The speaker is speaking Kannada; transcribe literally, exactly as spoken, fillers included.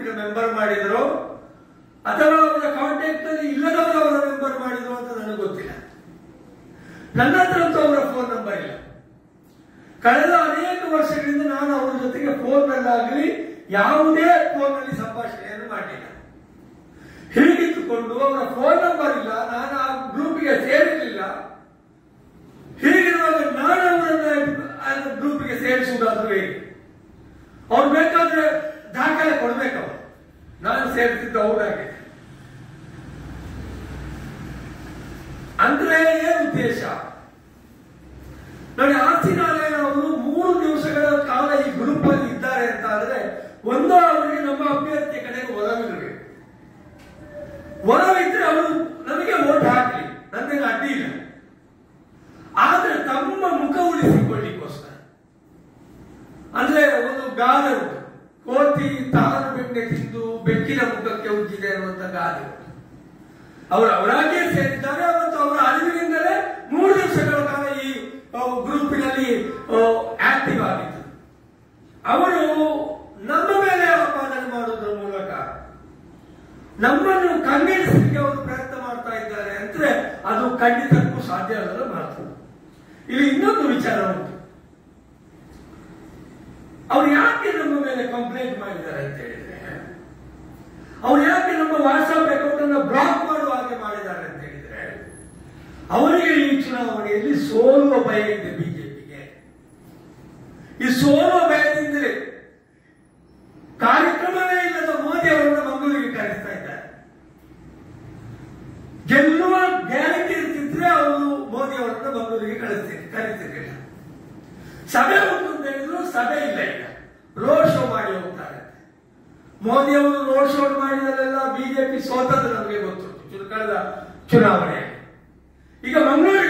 ಬಿಟ್ಟು ಮೆಂಬರ್ ಮಾಡಿದ್ರು ಅಥವಾ ಅವರ ಕಾಂಟ್ಯಾಕ್ಟ್ ನಲ್ಲಿ ಇಲ್ಲದವರು ಅವರ ಮೆಂಬರ್ ಮಾಡಿದ್ರು ಅಂತ ನನಗೆ ಗೊತ್ತಿಲ್ಲ. ನನ್ನ ಹತ್ರ ಅಂತೂ ಅವರ ಫೋನ್ ನಂಬರ್ ಇಲ್ಲ. ಕಳೆದ ಅನೇಕ ವರ್ಷಗಳಿಂದ ನಾನು ಅವರ ಜೊತೆಗೆ ಫೋನ್ ನಲ್ಲಾಗಲಿ ಯಾವುದೇ ಫೋನ್ ನಲ್ಲಿ ಸಂಭಾಷಣೆಯನ್ನು ಮಾಡಿಲ್ಲ. ಹೀಗಿಟ್ಟುಕೊಂಡು ಅವರ ಫೋನ್ ನಂಬರ್ ಇಲ್ಲ, ನಾನು ಆ ಗ್ರೂಪ್ಗೆ ಸೇರಿರಲಿಲ್ಲ. ಹೀಗಿರುವಾಗ ನಾನು ಅವರನ್ನ ಗ್ರೂಪ್ಗೆ ಸೇರಿಸುವುದಾದ್ರೂ ಹೇಗೆ? ಅವ್ರು ಬೇಕಾದ್ರೆ ದಾಖಲೆ ಕೊಡ್ಬೇಕವರು, ನಾನು ಸೇರ್ತಿದ್ದ ಅವರಾಗೆ. ಅಂದ್ರೆ ಏನು ಉದ್ದೇಶ ನೋಡಿ, ಆರ್ಸಿ ನಾರಾಯಣ ಅವರು ಮೂರು ದಿವಸಗಳ ಕಾಲ ಈ ಗ್ರೂಪ್ ಅಲ್ಲಿ ಇದ್ದಾರೆ ಅಂತ ಆದ್ರೆ ಒಂದು ಅವರಿಗೆ ನಮ್ಮ ಅಭ್ಯರ್ಥಿಯ ಕಡೆಗೆ ಒಲವಿರಬೇಕು. ಒಲವಿದ್ರೆ ಅವರು ನಮಗೆ ವೋಟ್ ಹಾಕಲಿ, ನನ್ನೇನು ಅಡ್ಡಿ ಇಲ್ಲ. ಆದ್ರೆ ತಮ್ಮ ಮುಖ ಉಳಿಸಿಕೊಳ್ಳಿಕ್ಕೋಸ್ಕರ, ಅಂದ್ರೆ ಒಂದು ಗಾದೆ ಉಂಟು, ಕೋತಿ ತಾನು ಬೆಣ್ಣೆ ತಿಂದು ಬೆಕ್ಕಿನ ಮುಖಕ್ಕೆ ಉಜ್ಜಿದೆ ಅನ್ನುವಂತ ಗಾದೆ ಉಂಟು. ಅವರು ಅವರಾಗೆ ಸೇರಿದ್ದಾರೆ ಮತ್ತು ಅವರ ಅರಿವಿನಿಂದಲೇ ಮೂರು ದಿವಸಗಳ ಕಾಲ ಈ ಗ್ರೂಪಿನಲ್ಲಿ ಆಕ್ಟಿವ್ ಆಗಿತ್ತು. ಅವರು ನಮ್ಮ ಮೇಲೆ ಆಪಾದನೆ ಮಾಡುವುದರ ಮೂಲಕ ನಮ್ಮನ್ನು ಕಂಗೆಡಿಸಲಿಕ್ಕೆ ಅವರು ಪ್ರಯತ್ನ ಮಾಡ್ತಾ ಇದ್ದಾರೆ ಅಂದ್ರೆ ಅದು ಖಂಡಿತಕ್ಕೂ ಸಾಧ್ಯ ಆಗದ ಮಾತು. ಇಲ್ಲಿ ಇನ್ನೊಂದು ವಿಚಾರ ಉಂಟು, ಅವ್ರು ಯಾಕೆ ನಮ್ಮ ಮೇಲೆ ಕಂಪ್ಲೇಂಟ್ ಮಾಡಿದ್ದಾರೆ ಅಂತ ಹೇಳಿದ್ರೆ, ಅವ್ರು ಯಾಕೆ ನಮ್ಮ ವಾಟ್ಸ್ಆಪ್ ಅಕೌಂಟ್ ಅನ್ನು ಬ್ಲಾಕ್ ಮಾಡುವ ಹಾಗೆ ಮಾಡಿದ್ದಾರೆ ಅಂತ ಹೇಳಿದ್ರೆ, ಅವರಿಗೆ ಈ ಚುನಾವಣೆಯಲ್ಲಿ ಸೋಲುವ ಭಯ ಇದೆ ಬಿಜೆಪಿಗೆ. ಈ ಸೋಲುವ ಭಯದಿಂದಲೇ ಕಾರ್ಯಕ್ರಮವೇ ಇಲ್ಲದ ಮೋದಿ ಅವರನ್ನು ಮಂಗಳೂರಿಗೆ ಕರೆಸ್ತಾ ಇದ್ದಾರೆ. ಗೆಲ್ಲುವ ಗ್ಯಾರಂಟಿ ಇರ್ತಿದ್ರೆ ಅವರು ಮೋದಿ ಅವರನ್ನ ಮಂಗಳೂರಿಗೆ ಕಳಿಸ್ತಾರೆ ಕರೀತಿರ್ಲಿಲ್ಲ. ಸಭೆ ಉಂಟು ಅಂತ ಹೇಳಿದ್ರು, ಸಭೆ ಇಲ್ಲ. ಈಗ ರೋಡ್ ಶೋ ಮಾಡಿ ಹೋಗ್ತಾರೆ. ಮೋದಿ ಅವರು ರೋಡ್ ಶೋ ಮಾಡಿದರೆಲ್ಲ ಬಿಜೆಪಿ ಸೋತದ್ದು ನಮಗೆ ಗೊತ್ತುಂಟು ಕಳೆದ ಚುನಾವಣೆ. ಈಗ ಮಂಗಳೂರಿಗೆ